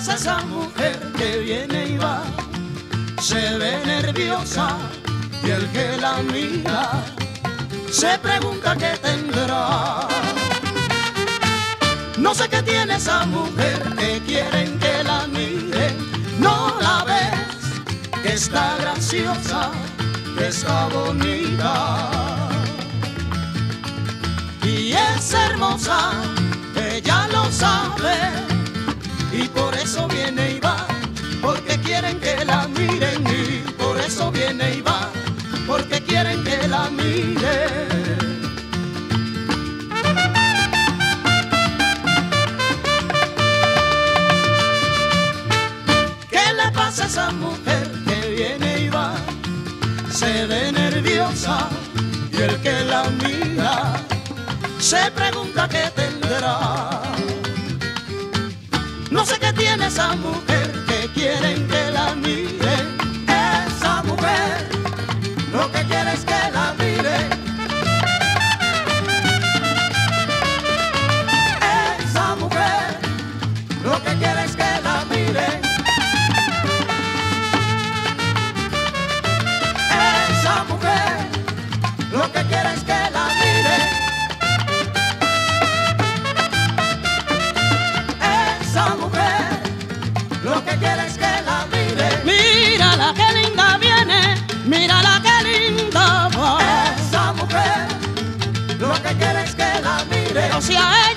pasa a esa mujer que viene y va? Se ve nerviosa y el que la mira se pregunta qué tendrá. No sé qué tiene esa mujer que quieren que la miren. No la ves, que está graciosa, que está bonita y es hermosa, ella lo sabe y por eso viene y va, porque quieren que la miren, y por eso viene y va, porque quieren que la miren. ¿Qué le pasa a esa mujer que viene y va? Se ve nerviosa y el que la mira se pregunta qué tendrá. No sé qué tiene esa mujer que quieren que la miren. Esa mujer lo que quiere es que la miren. Esa mujer lo que quiere es que la miren. Esa mujer lo que quiere es que la miren. Esa mujer lo que quiere es que la mire. Mírala qué linda viene, mírala qué linda va. Esa mujer lo que quiere es que la mire. Pero si a